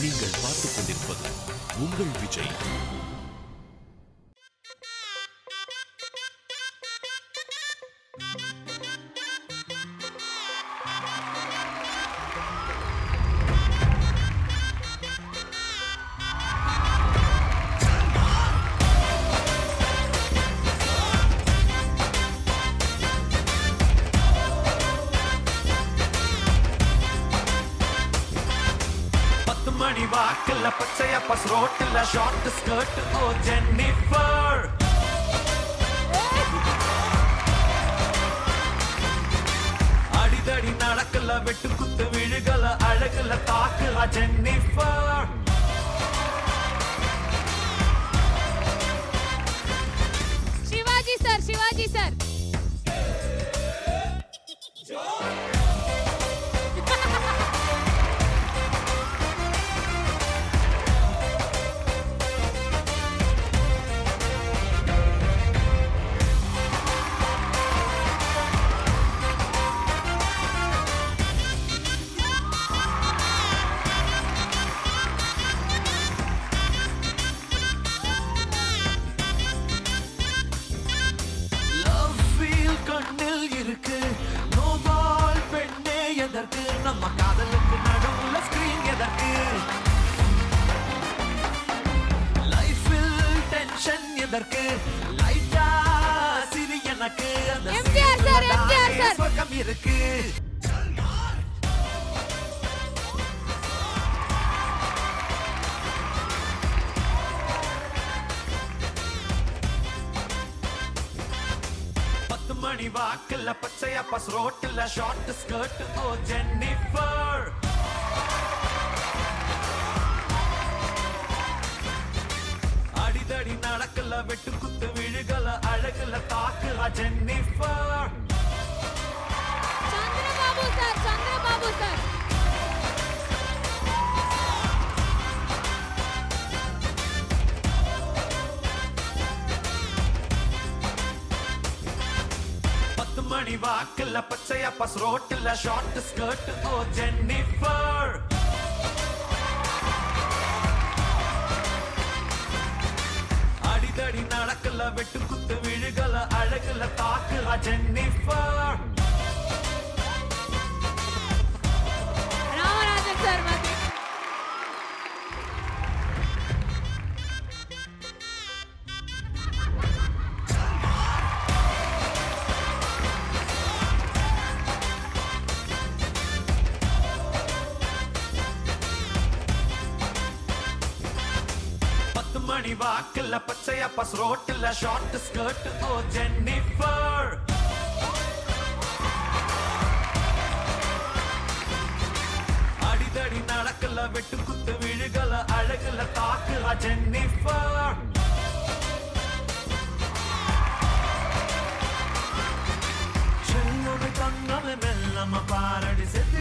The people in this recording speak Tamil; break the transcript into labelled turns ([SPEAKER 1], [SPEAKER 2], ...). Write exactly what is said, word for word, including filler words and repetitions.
[SPEAKER 1] நீங்கள் பார்த்துக் கொண்டிருப்பது உங்கள் விஜய்.
[SPEAKER 2] மணி வாக்குல பச்சையா பஸ் ரோட்டுல ஷார்ட் ஸ்கர்ட் ஓ ஜென்னிஃபர் அடிதடி நடக்கல வெட்டு குத்து விழுகல அழகுல தாக்குல Jennifer
[SPEAKER 3] Shivaji sir Shivaji sir நம்ம காதலுக்கு நடுவுல ஸ்கிரீன் எதற்கு லைஃபில் டென்ஷன் எதற்கு லைட்டா சிரி எனக்கு அந்த எம்ஜிஆர் சார் எம்ஜிஆர் சார்
[SPEAKER 2] பக்கம் இருக்கு மணி வாக்குல பச்சையா பஸ் ரோட்டுல ஷார்ட் ஸ்கர்ட் ஓ ஜென்னிஃபர் அடிதடி நடக்கல வெட்டு குத்து விழுகல அழகுல தாக்குல Jennifer
[SPEAKER 3] Chandrababu sir Chandrababu sir
[SPEAKER 2] மணி வாக்குல பச்சையா பஸ் ரோட்டுல ஷார்ட் ஸ்கர்ட் ஓ ஜென்னிஃபர் அடிதடி நடக்கல வெட்டு குத்து விழுகல அழகுல தாக்குல ஜென்னிஃபர்
[SPEAKER 3] ராமராஜன் சார் வந்து
[SPEAKER 2] மணி வாக்குல பச்சையா பஸ் ரோட்டுல ஷார்ட் ஸ்கர்ட் ஓ ஜென்னிஃபர் அடிதடி நடக்கல வெட்டு குத்து விழுகல அழகுல தாக்குல ஜென்னிஃபர் செல்லோடு தங்கமே மெல்லம பாரடி செத்து